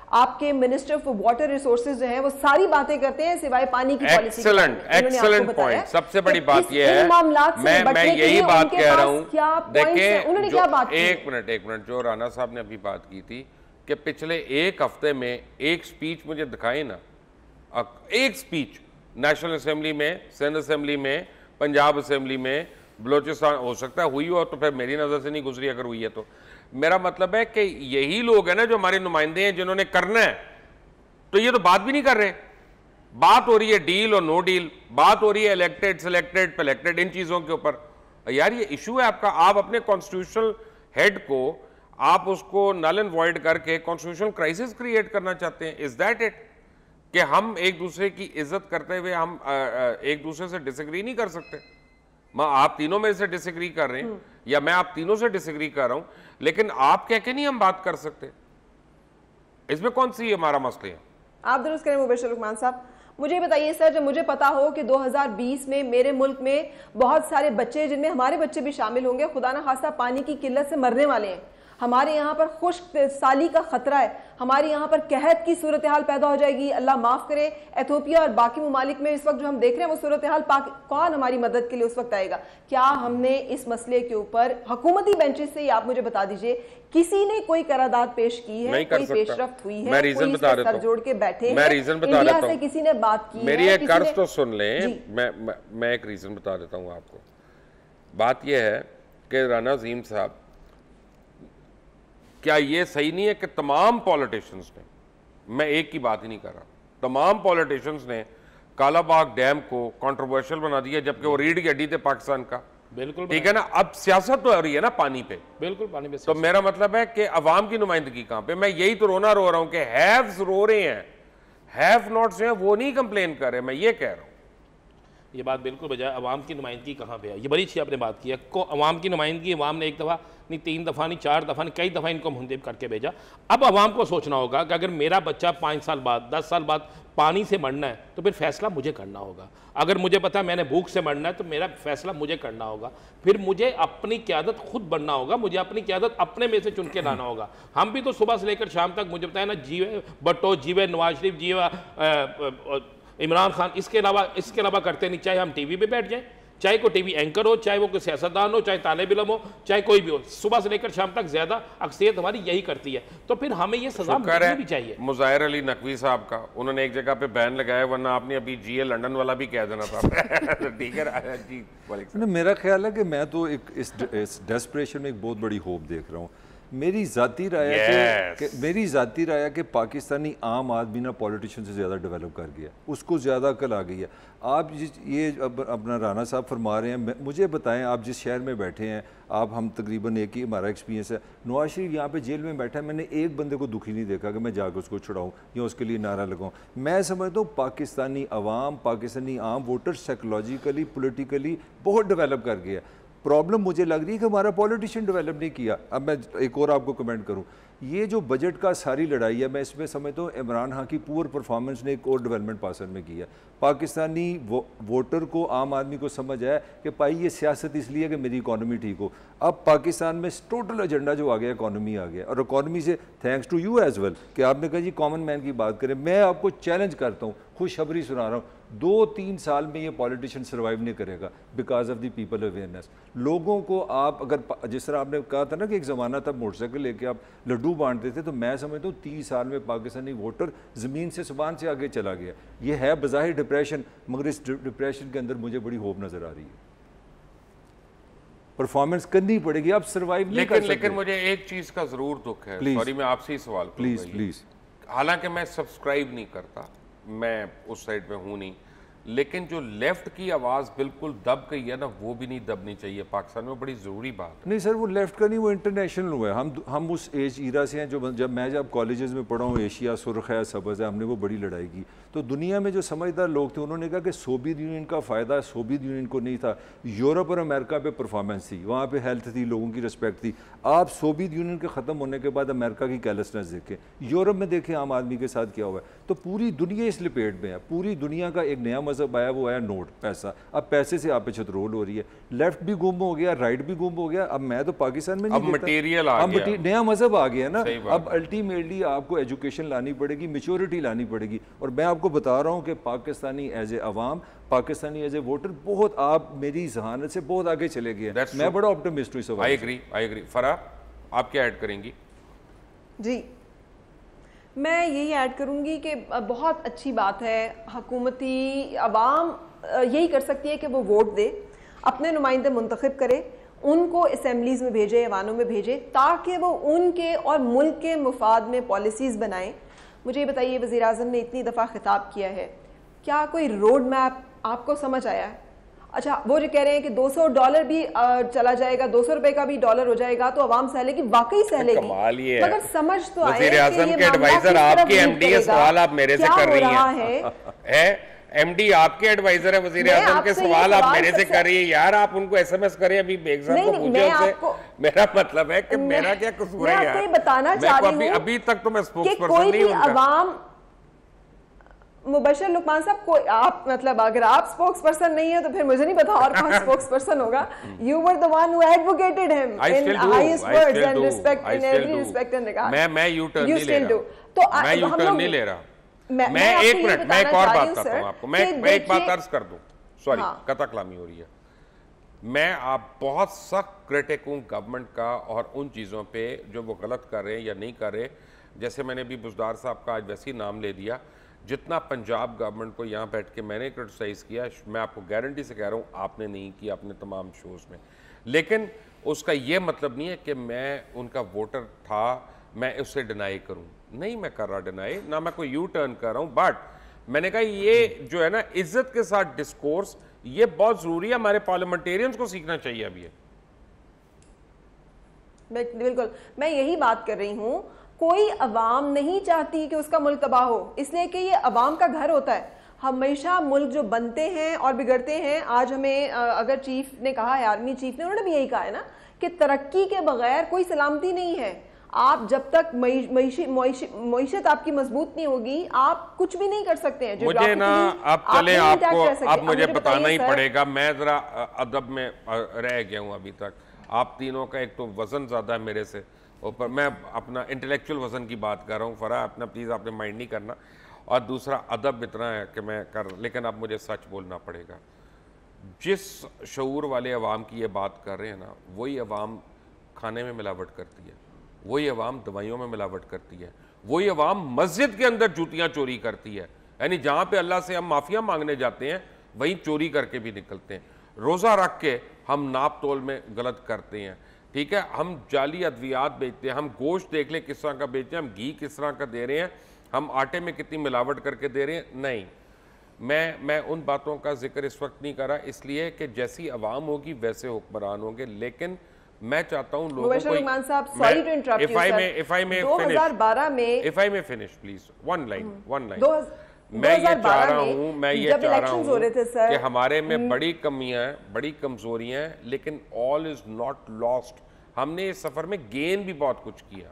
आपके मिनिस्टर फॉर वाटर रिसोर्सेज जो है वो सारी बातें करते हैं सिवाय पानी की पॉलिसी। Excellent point. सबसे बड़ी बात यह है, मैं यही बात कह रहा हूं, देखिए उन्होंने क्या बात की, एक मिनट, जो राना साहब ने अभी बात की थी कि पिछले एक हफ्ते में एक स्पीच मुझे दिखाई ना, एक स्पीच नेशनल असेंबली में, सिंध असेंबली में, पंजाब असेंबली में, बलोचिस्तान, हो सकता है हुई हो तो फिर मेरी नज़र से नहीं गुजरी, अगर हुई है तो। मेरा मतलब है कि यही लोग हैं ना जो हमारे नुमाइंदे हैं जिन्होंने करना है, तो ये तो बात भी नहीं कर रहे। बात हो रही है डील और नो डील, बात हो रही है इलेक्टेड सिलेक्टेड पेलेक्टेड, इन चीज़ों के ऊपर। यार ये इशू है आपका, आप अपने कॉन्स्टिट्यूशनल हेड को आप उसको नल एंड वॉइड करके कॉन्स्टिट्यूशनल क्राइसिस क्रिएट करना चाहते हैं। Is that it? कि हम एक दूसरे की इज्जत करते हुए हम एक दूसरे से डिसएग्री नहीं कर सकते? आप तीनों में से डिसएग्री कर रहे हैं या मैं आप तीनों से डिसएग्री कर रहा हूं, लेकिन आप कह के नहीं हम बात कर सकते? इसमें कौन सी हमारा मसले है? आप दुरुस्त करें मुबशर लुकमान साहब। मुझे बताइए सर, जब मुझे पता हो कि 2020 में मेरे मुल्क में बहुत सारे बच्चे, जिनमें हमारे बच्चे भी शामिल होंगे, खुदा ना खास्ता पानी की किल्लत से मरने वाले हैं, हमारे यहाँ पर खुश्क साली का खतरा है, हमारे यहाँ पर कहत की सूरत हाल पैदा हो जाएगी, अल्लाह माफ़ करे। एथोपिया और बाकी ममालिक में इस वक्त जो हम देख रहे हैं वो सूरत हाल, कौन हमारी मदद के लिए उस वक्त आएगा? क्या हमने इस मसले के ऊपर हुकूमती बेंचेस से, आप मुझे बता दीजिए, किसी ने कोई करारदाद पेश की है, कोई पेशरफ्त हुई है? मैं रीजन बता देता हूं, सर जोड़ के बैठे, मैं रीजन बता देता हूं, किसी ने बात की, मेरी एक कर्ज तो सुन लें, मैं एक रीजन बता देता हूं आपको। बात यह है कि राना अजीम साहब, क्या ये सही नहीं है कि तमाम पॉलिटिशियंस ने, मैं एक की बात ही नहीं कर रहा, तमाम पॉलिटिशियंस ने कालाबाग डैम को कंट्रोवर्शियल बना दिया, जबकि वो रीढ़ की हड्डी थे पाकिस्तान का? बिल्कुल ठीक है ना। अब सियासत तो हो रही है ना पानी पे, बिल्कुल पानी पे। तो मेरा मतलब है कि अवाम की नुमाइंदगी कहां पे? मैं यही तो रोना रो रहा हूं कि हैव्स रो रहे हैं, हैव नॉट्स हैं वो नहीं कंप्लेन कर रहे। मैं ये कह रहा हूं, ये बात बिल्कुल बजाय, अवाम की नुमाइंदगी कहाँ पे है? ये बड़ी अच्छी आपने बात की है। अवाम की नुमाइंदगी अवाम ने एक दफ़ा नहीं, 3 दफ़ा नहीं, 4 दफ़ा नहीं, कई दफ़ा इनको मुंतब करके भेजा। अब अवाम को सोचना होगा कि अगर मेरा बच्चा 5 साल बाद, 10 साल बाद पानी से मरना है तो फिर फैसला मुझे करना होगा। अगर मुझे पता है मैंने भूख से मरना है तो मेरा फैसला मुझे करना होगा। फिर मुझे अपनी क़यादत खुद बनना होगा, मुझे अपनी क़यादत अपने में से चुन के लाना होगा। हम भी तो सुबह से लेकर शाम तक, मुझे बताया ना, जीवे भट्टो, जीवे नवाज शरीफ, जीवा इमरान खान, इसके अलावा करते नहीं। चाहे हम टीवी पे बैठ जाएं, चाहे कोई टीवी एंकर हो, चाहे वो कोई सियासतदान हो, चाहे तालिब इल्म हो, चाहे कोई भी हो, सुबह से लेकर शाम तक ज्यादा अक्सरियत हमारी यही करती है। तो फिर हमें ये सजा मिलनी भी चाहिए। मुज़ाहिर अली नकवी साहब का उन्होंने एक जगह पे बैन लगाया, वरना आपने अभी जीए लंदन वाला भी कह देना था। ठीक है जी। मेरा ख्याल है कि मैं तो इस डेस्परेशन में एक बहुत बड़ी होप देख रहा हूँ। मेरी ज़ाती राय है कि पाकिस्तानी आम आदमी ना पॉलिटिशियन से ज़्यादा डेवलप कर गया, उसको ज़्यादा अकल आ गई है। आप ये अपना राना साहब फरमा रहे हैं, मुझे बताएं, आप जिस शहर में बैठे हैं, आप हम तकरीबन एक ही हमारा एक्सपीरियंस है। नवाज शरीफ यहाँ पे जेल में बैठा है, मैंने एक बंदे को दुखी नहीं देखा कि मैं जाकर उसको छुड़ाऊँ या उसके लिए नारा लगाऊँ। मैं समझता हूँ पाकिस्तानी अवाम, पाकिस्तानी आम वोटर साइकोलॉजिकली, पोलिटिकली बहुत डेवलप कर गया। प्रॉब्लम मुझे लग रही है कि हमारा पॉलिटिशियन डेवलप नहीं किया। अब मैं एक और आपको कमेंट करूं, ये जो बजट का सारी लड़ाई है, मैं इसमें समझता हूँ इमरान खान की पुअर परफॉर्मेंस ने एक और डेवलपमेंट पासन में किया। पाकिस्तानी वोटर को, आम आदमी को समझ आया कि भाई ये सियासत इसलिए कि मेरी इकॉनमी ठीक हो। अब पाकिस्तान में टोटल एजेंडा जो आ गया, इकॉनमी आ गया, और इकॉनमी से thanks to you as well कि आपने कहा जी कॉमन मैन की बात करें। मैं आपको चैलेंज करता हूँ, खुशखबरी सुना रहा हूँ, 2-3 साल में ये पॉलिटिशियन सर्वाइव नहीं करेगा because of the people awareness. लोगों को आप अगर, जिस तरह आपने कहा था ना कि एक ज़माना था मोटरसाइकिल लेके आप लड्डू बांटते थे, तो मैं समझता हूँ 30 साल में पाकिस्तानी वोटर ज़मीन से सुबान से आगे चला गया। ये है बज़ाहिर डिप्रेशन, मगर इस डिप्रेशन के अंदर मुझे बड़ी होप नज़र आ रही है। परफॉर्मेंस करनी पड़ेगी, आप सर्वाइव नहीं कर सकते। लेकिन मुझे एक चीज़ का ज़रूर दुख है, सॉरी मैं आपसे ही सवाल प्लीज़। हालांकि मैं सब्सक्राइब नहीं करता, मैं उस साइड पे हूँ नहीं, लेकिन जो लेफ्ट की आवाज़ बिल्कुल दब गई है ना, वो भी नहीं दबनी चाहिए पाकिस्तान में, बड़ी ज़रूरी बात है। नहीं सर, वो लेफ्ट का नहीं, वो इंटरनेशनल हुआ है। हम उस एज ईरा से हैं जब मैं कॉलेजेस में पढ़ा हूँ, एशिया सुर्ख है, सबज़ है, हमने वो बड़ी लड़ाई की। तो दुनिया में जो समझदार लोग थे उन्होंने कहा कि सोवियत यूनियन का फ़ायदा सोवियत यूनियन को नहीं था, यूरोप और अमेरिका पे परफॉर्मेंस थी, वहाँ पे हेल्थ थी, लोगों की रिस्पेक्ट थी। आप सोवियत यूनियन के ख़त्म होने के बाद अमेरिका की कैलसनेस देखें, यूरोप में देखें आम आदमी के साथ क्या हुआ है। तो पूरी दुनिया इस लपेट में है, पूरी दुनिया का एक नया मज़हब आया वो आया नोट, पैसा। अब पैसे से आप पे चतरोल हो रही है, लेफ्ट भी गुम हो गया, राइट भी गुम हो गया। अब मैं तो पाकिस्तान में नहीं अब मटेरियल आ गया, नया मज़हब आ गया ना। अब अल्टीमेटली आपको एजुकेशन लानी पड़ेगी, मैच्योरिटी लानी पड़ेगी। और मैं आपको बता रहा हूँ कि Pakistani as a Awam, Pakistani as a voter, बहुत आप मेरी जहानत से बहुत आगे चले गए। मैं बड़ा ऑप्टिमिस्ट हूँ इस आई एग्री। फराह, आप क्या ऐड करेंगी? जी, मैं यही ऐड करूंगी कि बहुत अच्छी बात है, हुकूमती अवाम यही कर सकती है कि वो वोट दे, अपने नुमाइंदे मुंतखब करे, उनको असम्बलीज़ में भेजे, ऐवानों में भेजे, ताकि वो उनके और मुल्क के मुफाद में पॉलिसीज़ बनाएं। मुझे ये बताइए, वज़ीर आज़म ने इतनी दफ़ा खिताब किया है, क्या कोई रोड मैप आपको समझ आया है? अच्छा, वो जो कह रहे हैं कि $200 भी चला जाएगा, $200 का भी डॉलर हो जाएगा तो आवाम सह लेगी, वाकई सह लेगी, मगर समझ तो आए वज़ीर आज़म के एडवाइजर आपके एमडी है, सवाल आप मेरे से कर रही हैं। एमडी आपके एडवाइजर है, वज़ीर आज़म के सवाल आप मेरे से कर रही है। यार आप उनको SMS करें, अभी बेग साहब को पूछे। मेरा मतलब है कि मेरा क्या कसूर है यार, बताना चाह रही हूं अभी तक तो मैं स्पोक्सपर्सन नहीं हूं। मुबशर लुकमान साहब, कोई आप मतलब अगर आप स्पोक्स पर्सन नहीं है तो फिर मुझे नहीं पता और कौन स्पोक्स पर्सन होगा। You were the one who advocated him in highest words and respect, in every respect and regard. मैं यू टर्न नहीं ले रहा, तो मैं यू टर्न नहीं ले रहा। मैं एक मिनट, मैं एक और बात बताता हूं आपको, मैं एक बात अर्ज कर दूं, सॉरी कथा कलामी हो रही है। मैं आप बहुत सख्त क्रिटिक हूं गवर्नमेंट का और उन चीज़ों पे जो वो गलत कर रहे हैं या नहीं कर रहे। जैसे मैंने भी बुजदार साहब का आज वैसे ही नाम ले दिया, जितना पंजाब गवर्नमेंट को यहाँ बैठ के मैंने क्रिटिसाइज़ किया, मैं आपको गारंटी से कह रहा हूँ आपने नहीं किया अपने तमाम शोज़ में। लेकिन उसका ये मतलब नहीं है कि मैं उनका वोटर था, मैं उससे डिनाई करूँ, नहीं मैं कर रहा डिनाई, ना मैं कोई यू टर्न कर रहा हूँ। बट मैंने कहा ये जो है ना इज्जत के साथ डिस्कोर्स, ये बहुत ज़रूरी है, हमारे पार्लियामेंटेरियंस को सीखना चाहिए अभी ये। बिल्कुल, मैं यही बात कर रही हूँ। कोई अवाम नहीं चाहती कि उसका मुल्क तबाह हो, इसलिए कि ये अवाम का घर होता है। हमेशा मुल्क जो बनते हैं और बिगड़ते हैं। आज हमें अगर चीफ ने कहा है, आर्मी चीफ ने, उन्होंने भी यही कहा है ना कि तरक्की के बगैर कोई सलामती नहीं है। आप जब तक मईशत आपकी मजबूत नहीं होगी, आप कुछ भी नहीं कर सकते हैं। मुझे ना अब चले आपको अब मुझे बताना ही पड़ेगा, मैं जरा अदब में रह गया हूँ अभी तक। आप तीनों का एक तो वजन ज्यादा है मेरे से, ऊपर मैं अपना इंटेलेक्चुअल वजन की बात कर रहा हूँ। फराह अपना प्लीज़ आपने माइंड नहीं करना। और दूसरा अदब इतना है कि मैं कर, लेकिन अब मुझे सच बोलना पड़ेगा। जिस शऊर वाले अवाम की ये बात कर रहे हैं ना, वही अवाम खाने में मिलावट करती है, वही अवाम दवाइयों में मिलावट करती है, वही अवाम मस्जिद के अंदर जूतियाँ चोरी करती है। यानी जहाँ पे अल्लाह से हम माफ़िया मांगने जाते हैं वहीं चोरी करके भी निकलते हैं। रोज़ा रख के हम नाप तोल में गलत करते हैं, ठीक है, हम जाली अद्वियात बेचते हैं, हम गोश्त देख ले किस तरह का बेचते हैं, हम घी किस तरह का दे रहे हैं, हम आटे में कितनी मिलावट करके दे रहे हैं। नहीं, मैं उन बातों का जिक्र इस वक्त नहीं कर रहा, इसलिए कि जैसी आवाम होगी वैसे हुक्मरान होंगे। लेकिन मैं चाहता हूँ लोगों को, 2012 में फिनिश प्लीज, वन लाइन मैं ये चाह रहा हूँ, मैं ये चाह रहा हूँ कि हमारे में बड़ी कमियां हैं, बड़ी कमजोरियां हैं, लेकिन ऑल इज नॉट लॉस्ट। हमने इस सफर में गेन भी बहुत कुछ किया।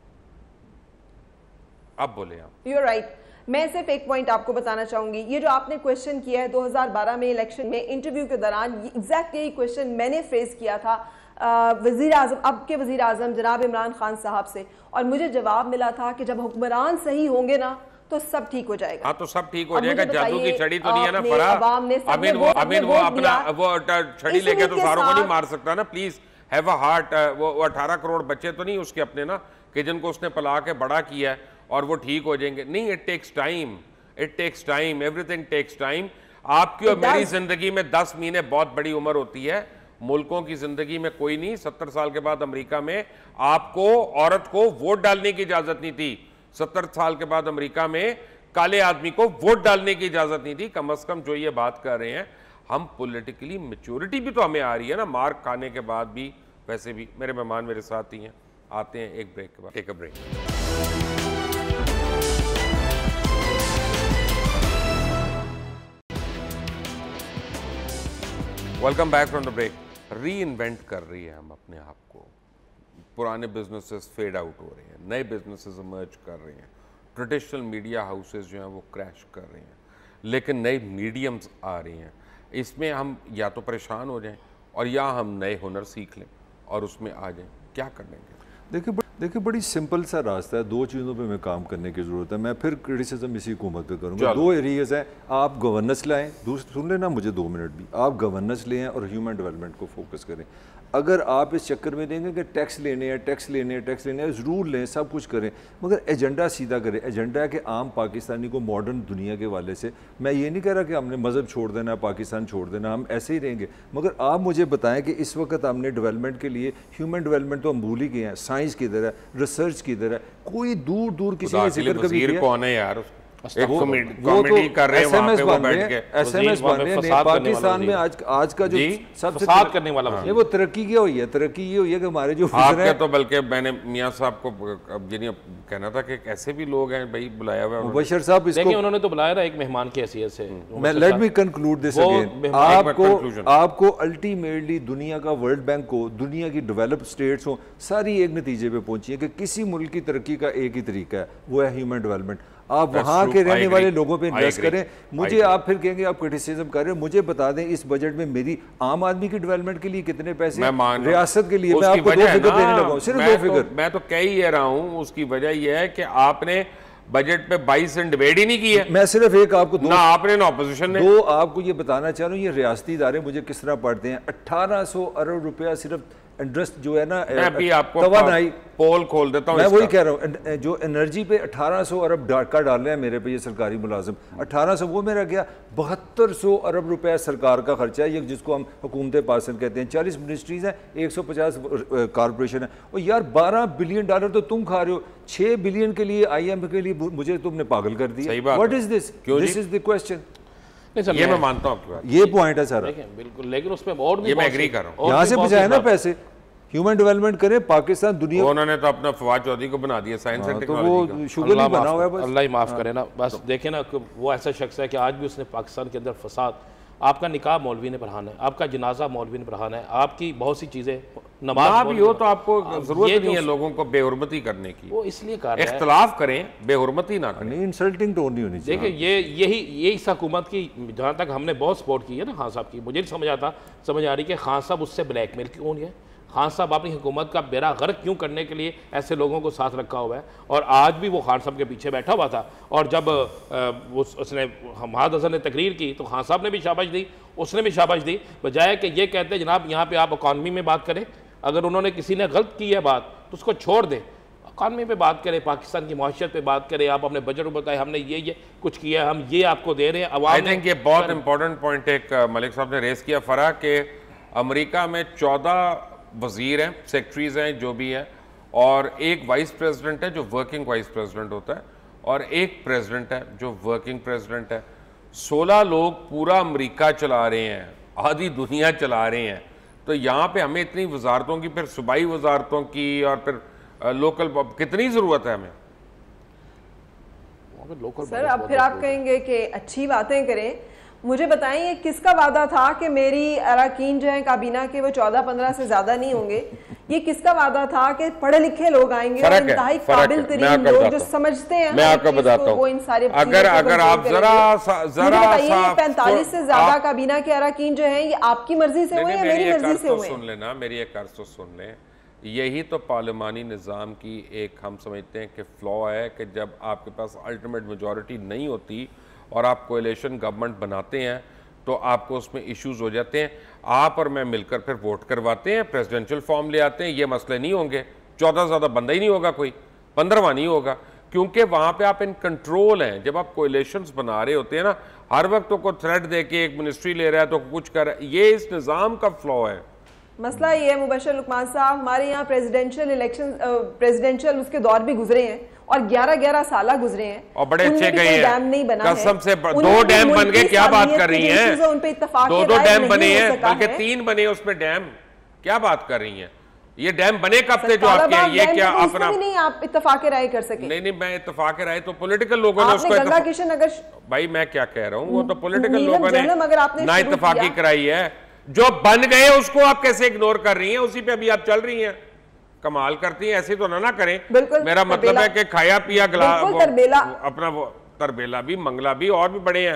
अब बोले आप। You are right. मैं सिर्फ एक पॉइंट आपको बताना चाहूंगी, ये जो आपने क्वेश्चन किया है 2012 में इलेक्शन में, इंटरव्यू के दौरान एग्जैक्ट यही क्वेश्चन मैंने फेस किया था वज़ीर आज़म, अब के वज़ीर आज़म जनाब इमरान खान साहब से, और मुझे जवाब मिला था कि जब हुक्मरान सही होंगे ना तो सब ठीक हो जाएगा। हाँ, तो सब ठीक हो जाएगा। जादू की छड़ी तो नहीं है ना फराह। अमीन वो अपना वो छड़ी लेके तो सारों को नहीं मार सकता ना। Please have a heart. वो 18 करोड़ बच्चे तो नहीं उसके अपने ना, कि जिनको उसने पला के बड़ा किया है और वो ठीक हो जाएंगे। नहीं, it takes time, everything takes time. आपकी और मेरी जिंदगी में 10 महीने बहुत बड़ी उम्र होती है, मुल्कों की जिंदगी में कोई नहीं। 70 साल के बाद अमेरिका में आपको औरत को वोट डालने की इजाजत नहीं थी। 70 साल के बाद अमेरिका में काले आदमी को वोट डालने की इजाजत नहीं थी। कम से कम जो ये बात कर रहे हैं हम, पॉलिटिकली मैच्योरिटी भी तो हमें आ रही है ना, मार खाने के बाद भी। वैसे भी मेरे मेहमान मेरे साथ ही हैं, आते हैं एक ब्रेक के बाद। Take a break. Welcome back from the break. Reinvent कर रही है हम अपने आप को। पुराने बिजनेसेस फेड आउट हो रहे हैं, नए बिजनेसेस इमर्ज कर रहे हैं, ट्रेडिशनल मीडिया हाउसेस जो हैं वो क्रैश कर रहे हैं। लेकिन नई मीडियम्स आ रही हैं। इसमें हम या तो परेशान हो जाएं और या हम नए हुनर सीख लें और उसमें आ जाएं। क्या कर लेंगे? देखिए बड़ी सिंपल सा रास्ता है, दो चीज़ों पे मैं काम करने की ज़रूरत है। मैं फिर क्रिटिसिज्म इसी हुकूमत पे करूँगा। दो एरियाज़ हैं, आप गवर्नेंस लाएँ, सुन लेना मुझे 2 मिनट भी, आप गवर्नेंस लें और ह्यूमन डेवलपमेंट को फोकस करें। अगर आप इस चक्कर में देंगे कि टैक्स लेने हैं, टैक्स लेने हैं, टैक्स लेने हैं, रूल लें, सब कुछ करें, मगर एजेंडा सीधा करें। एजेंडा है कि आम पाकिस्तानी को मॉडर्न दुनिया के वाले से, मैं ये नहीं कह रहा कि हमने मज़हब छोड़ देना है, पाकिस्तान छोड़ देना, हम ऐसे ही रहेंगे, मगर आप मुझे बताएं कि इस वक्त हमने डेवलपमेंट के लिए ह्यूमन डेवलपमेंट तो हम भूल ही गए हैं। साइंस किधर है, रिसर्च किधर है, कोई दूर दूर किसी ने जिक्र कभी किया? कौन है यार? कॉमेडी कर रहे हैं, एसएमएस बन रहे हैं, एसएमएस बन रहे हैं। पाकिस्तान में आज का जो सबसे फसाद करने वाला ये वो तरक्की क्या हुई है? तरक्की ये हुई है कि हमारे जो आपके तो बल्कि मैंने मियां साहब को यानी कहना था कि ऐसे भी लोग हैं भाई बुलाया हुआ है। मुबशर साहब इसको उन्होंने तो बुलाया था एक मेहमान की हैसियत से। मैं let me conclude this again. आपको अल्टीमेटली दुनिया का, वर्ल्ड बैंक को, दुनिया की डेवलप्ड स्टेट्स हो, सारी एक नतीजे पे पहुंची है कि किसी मुल्क की तरक्की का एक ही तरीका है, वो है ह्यूमन डेवलपमेंट। आप वहाँ के रहने वाले लोगों पे इन्वेस्ट करें। मुझे आप फिर कहेंगे आप क्रिटिसिज्म कर रहे हो, मुझे बता दें इस बजट में मेरी आम आदमी की डेवलपमेंट के लिए कितने पैसे, रियासत के लिए मैं आपको 2 फिगर देने लगा हूं, सिर्फ 2 फिगर। मैं तो कह ही रहा हूँ, उसकी वजह यह है कि आपने बजट पे 22 दिन डिबेट ही नहीं की है। मैं सिर्फ एक आपको ना आपने ना ऑपोजिशन ने। दो आपको ये बताना चाह रहा हूँ, ये रियासती इदारे मुझे किस तरह पढ़ते हैं। 1800 अरब रुपया सिर्फ इंटरेस्ट जो है ना, मैं अभी आपको तवानाई पोल खोल देता हूँ। मैं वही कह रहा हूँ, जो एनर्जी पे 1800 अरब का डाल रहे हैं मेरे पे ये सरकारी मुलाजिम, 1800 वो मेरा गया, 7200 अरब रुपया सरकार का खर्चा है, ये जिसको हम हुकूमत पासन कहते हैं। 40 मिनिस्ट्रीज हैं, 150 कारपोरेशन है, और यार $12 बिलियन तो तुम खा रहे हो, 6 बिलियन के लिए IMF के लिए मुझे तुमने पागल कर दिया। What is this? This is the question. ये मैं मानता हूँ आपकी बात, ये पॉइंट है सारा, बिल्कुल। लेकिन उसमें और भी मैं एग्री कर रहा हूँ, यहाँ से बचाए ना पैसे, ह्यूमन डेवलपमेंट करें पाकिस्तान दुनिया। उन्होंने तो अपना फवाद चौधरी को बना दिया साइंस एंड टेक्नोलॉजी का। वो शुगर ही बना हुआ है बस। अल्लाह ही माफ करे ना। बस देखे ना, वो ऐसा शख्स है कि आज भी उसने पाकिस्तान के अंदर फसाद, आपका निकाह मौलवी ने पढ़ाना है, आपका जनाजा मौलवी ने पढ़ाना है, आपकी बहुत सी चीजें, नमाज भी हो तो आपको जरूरत नहीं है लोगों को बेहुरमती करने की। वो इसलिए कर रहा है, इख्तिलाफ करें, बेहुरमती ना करें, इंसल्टिंग टोन नहीं होनी चाहिए। देखिए यही इस हुकूमत की, जहाँ तक हमने बहुत सपोर्ट की है ना खान साहब की, मुझे नहीं समझ आ रही कि खान साहब उससे ब्लैकमेल क्यों नहीं है। खान साहब अपनी हुकूमत का बेड़ा गर्क क्यों करने के लिए ऐसे लोगों को साथ रखा हुआ है, और आज भी वो खान साहब के पीछे बैठा हुआ था। और जब उसने महाद हसन ने तकरीर की तो खान साहब ने भी शाबाश दी, उसने भी शाबाश दी, बजाय कि ये कहते हैं जनाब यहाँ पे आप इकॉनमी में बात करें, अगर उन्होंने किसी ने गलत की है बात तो उसको छोड़ दें, इकॉनमी पे बात करें, पाकिस्तान की माशियत पे बात करें, आप अपने बजट में बताएं हमने ये कुछ किया है, हम ये आपको दे रहे हैं। आई थिंक ये बहुत इंपॉर्टेंट पॉइंट एक मलिक साहब ने रेस किया फराह के अमेरिका में 14 वजीर हैं, सेक्रेटरीज हैं, जो भी हैं, और एक वाइस प्रेसिडेंट है जो वर्किंग वाइस प्रेसिडेंट होता है, और एक प्रेसिडेंट है जो वर्किंग प्रेसिडेंट है। 16 लोग पूरा अमेरिका चला रहे हैं, आधी दुनिया चला रहे हैं। तो यहाँ पे हमें इतनी वजारतों की, फिर सूबाई वजारतों की, और फिर लोकल कितनी ज़रूरत है हमें? सर अब फिर आप कहेंगे कि अच्छी बातें करें, मुझे बताएं ये किसका वादा था कि मेरी अरकान जो है काबीना के वो 14-15 से ज्यादा नहीं होंगे? ये किसका वादा था कि पढ़े लिखे लोग आएंगे और इंतहाई काबिल तरीन लोग जो समझते हैं। मैं आपको बताता हूँ, अगर आप जरा 45 से ज्यादा काबीना के अरकान जो है ये आपकी मर्जी से हुए या मेरी मर्जी से हुए? सुन लेना, मेरी एक अर्ज तो सुन लें। यही तो पार्लिमानी निज़ाम की एक, हम समझते हैं कि फ्लॉ है कि जब आपके पास अल्टीमेट मेजॉरिटी नहीं होती और आप कोएलिशन गवर्नमेंट बनाते हैं तो आपको उसमें इश्यूज हो जाते हैं। आप और मैं मिलकर फिर वोट करवाते हैं, प्रेसिडेंशियल फॉर्म ले आते हैं, ये मसले नहीं होंगे। 14 से ज़्यादा बंदा ही नहीं होगा, कोई 15वां नहीं होगा, क्योंकि वहाँ पे आप इन कंट्रोल हैं। जब आप कोएलिशंस बना रहे होते हैं ना, हर वक्त तो कोई थ्रेट दे के एक मिनिस्ट्री ले रहा है तो कुछ कर रहा है, ये इस निज़ाम का फ्लॉ है। मसला ये है मुबशर लुकमान साहब, हमारे यहाँ प्रेसिडेंशियल इलेक्शन, प्रेसिडेंशियल उसके दौर भी गुजरे हैं और 11-11 साल गुजरे हैं और बड़े अच्छे गए हैं। डैम नहीं बना कसम से 2 डैम बन गए, क्या बात कर रही हैं? 2 डैम बने हैं, बल्कि 3 बने उसमें डैम, क्या बात कर रही हैं? ये डैम बने कब थे जो आपके? ये क्या अपना नहीं आप इत्तेफाक राय कर सके? नहीं, मैं इत्तेफाक राय तो पॉलिटिकल लोगों ने उसको, गंगा किशन अगर, भाई मैं क्या कह रहा हूँ, वो तो पॉलिटिकल लोगों ने ना इत्तेफाकी कराई है। जो बन गए उसको आप कैसे इग्नोर कर रही हैं? उसी पे अभी आप चल रही हैं, कमाल करती हैं। ऐसे तो ना करें। मेरा मतलब है कि खाया पिया अपना वो तरबेला भी, मंगला भी, और भी बड़े हैं,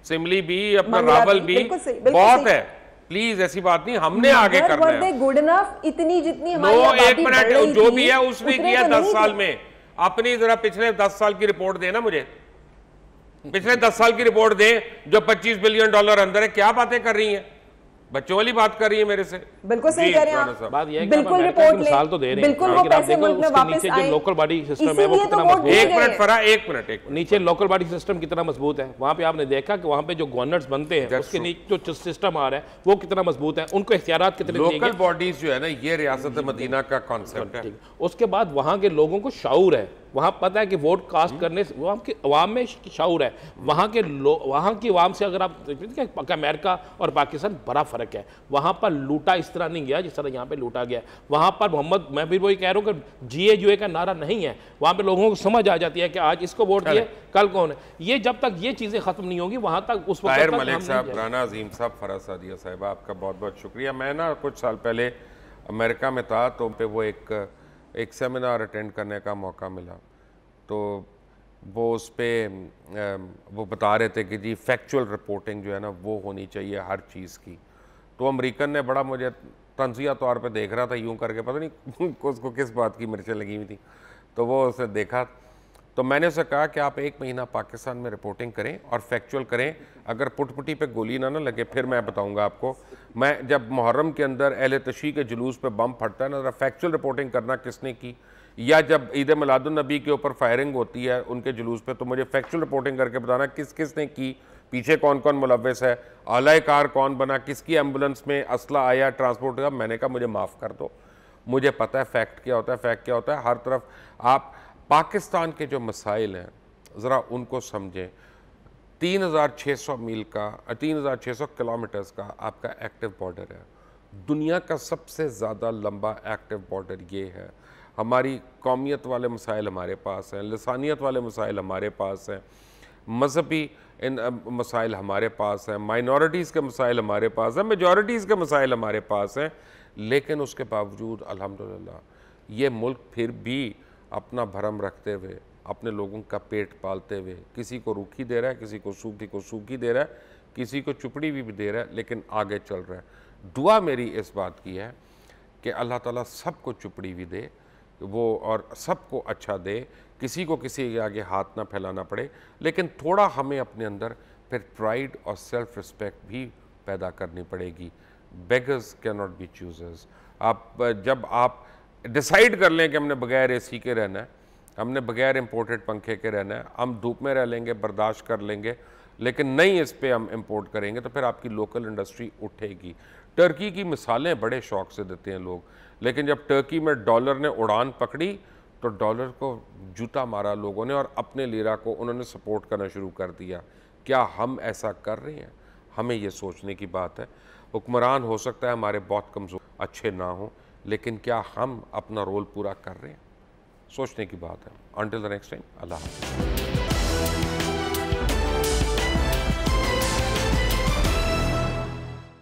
सिमली भी, अपना रावल भी बहुत है। प्लीज ऐसी बात नहीं, हमने आगे करना है। गुड इनफ इतनी जितनी हमारी एक मिनट, जो भी है उसने किया 10 साल में। अपनी जरा पिछले 10 साल की रिपोर्ट देना मुझे, पिछले 10 साल की रिपोर्ट दे जो $25 बिलियन अंदर है। क्या बातें कर रही हैं, बच्चों वाली बात कर रही है मेरे से। बिल्कुल सही कह रहे हैं आप। बात ये है कि बिल्कुल रिपोर्ट मिसाल तो दे रहे हैं, बिल्कुल वो पैसे मुल्क में वापस नीचे आए। जो लोकल बॉडी सिस्टम है वो कितना मजबूत है। एक मिनट फरा, एक मिनट, नीचे लोकल बॉडी सिस्टम कितना मजबूत है। वहां पे आपने देखा कि वहां पे जो गवर्नर्स बनते हैं उसके नीचे जो सिस्टम आ रहा है वो कितना मजबूत है, उनको इख्तियारात कितने देंगे। लोकल बॉडीज जो है ना, ये रियासत मदीना का कॉन्सेप्ट है। उसके बाद वहां के लोगों को शऊर है, वहां पता है कि वोट कास्ट करने से वहां के अवाम में शऊर है। वहां की अवाम से अगर आप देखते अमेरिका और पाकिस्तान बड़ा फर्क है। वहां पर लूटा इस तरह नहीं गया जिस तरह यहाँ पे लूटा गया। वहां पर मोहम्मद, मैं फिर वही कह रहा हूँ कि जीए जुए का नारा नहीं है। वहां पे लोगों को समझ आ जाती है कि आज इसको वोट दिए कल कौन है। ये जब तक ये चीजें खत्म नहीं होगी वहां तक उस वक्त तक मलिक साहब, राना, अजीम साहब, फरा, सादिया साहिबा, आपका बहुत बहुत शुक्रिया। मैं ना कुछ साल पहले अमेरिका में था, तो पे वो एक सेमिनार अटेंड करने का मौका मिला। तो वो उस पर वो बता रहे थे कि जी फैक्चुअल रिपोर्टिंग जो है ना वो होनी चाहिए हर चीज़ की। तो अमेरिकन ने बड़ा मुझे तंजिया तौर पे देख रहा था, यूं करके, पता नहीं उसको किस बात की मिर्चें लगी हुई थी। तो वो उसे देखा, तो मैंने उसे कहा कि आप 1 महीना पाकिस्तान में रिपोर्टिंग करें और फैक्चुअल करें। अगर पुटपुटी पे गोली ना लगे फिर मैं बताऊंगा आपको। मैं जब मुहर्रम के अंदर अहले तशी के जुलूस पे बम फटता है ना, ज़रा फैक्चुअल रिपोर्टिंग करना किसने की, या जब ईद मिलादुन नबी के ऊपर फायरिंग होती है उनके जुलूस पे, तो मुझे फैक्चुअल रिपोर्टिंग करके बताना किस किस ने की, पीछे कौन कौन मुलव्वस है, आला कार कौन बना, किसकी एम्बुलेंस में असला आया, ट्रांसपोर्ट हुआ। मैंने कहा मुझे माफ़ कर दो, मुझे पता है फैक्ट क्या होता है, फैक्ट क्या होता है। हर तरफ आप पाकिस्तान के जो मसाइल हैं ज़रा उनको समझें। 3600 मील का, 3600 किलोमीटर्स का आपका एक्टिव बॉर्डर है। दुनिया का सबसे ज़्यादा लंबा एक्टिव बॉर्डर ये है। हमारी कौमियत वाले मसाइल हमारे पास हैं, लसानियत वाले मसाइल हमारे पास हैं, मजहबी मसाइल हमारे पास हैं, माइनॉरिटीज़ के मसाइल हमारे पास हैं, मेजॉरिटीज़ के मसाइल हमारे पास हैं। लेकिन उसके बावजूद अल्हम्दुलिल्लाह ये मुल्क फिर भी अपना भरम रखते हुए, अपने लोगों का पेट पालते हुए, किसी को रूखी दे रहा है, किसी को सूखी दे रहा है, किसी को चुपड़ी भी दे रहा है, लेकिन आगे चल रहा है। दुआ मेरी इस बात की है कि अल्लाह ताला सबको चुपड़ी भी दे वो, और सबको अच्छा दे, किसी को किसी के आगे हाथ ना फैलाना पड़े। लेकिन थोड़ा हमें अपने अंदर फिर प्राइड और सेल्फ रिस्पेक्ट भी पैदा करनी पड़ेगी। Beggars can not be choosers. जब आप डिसाइड कर लें कि हमने बगैर एसी के रहना है, हमने बगैर इंपोर्टेड पंखे के रहना है, हम धूप में रह लेंगे, बर्दाश्त कर लेंगे, लेकिन नहीं इस पे हम इंपोर्ट करेंगे, तो फिर आपकी लोकल इंडस्ट्री उठेगी। टर्की की मिसालें बड़े शौक से देते हैं लोग, लेकिन जब टर्की में डॉलर ने उड़ान पकड़ी तो डॉलर को जूता मारा लोगों ने और अपने लीरा को उन्होंने सपोर्ट करना शुरू कर दिया। क्या हम ऐसा कर रहे हैं? हमें ये सोचने की बात है। हुक्मरान हो सकता है हमारे बहुत कमज़ोर, अच्छे ना हों, लेकिन क्या हम अपना रोल पूरा कर रहे हैं? सोचने की बात है। अंटिल द नेक्स्ट टाइम, अल्लाह हाफ़िज़।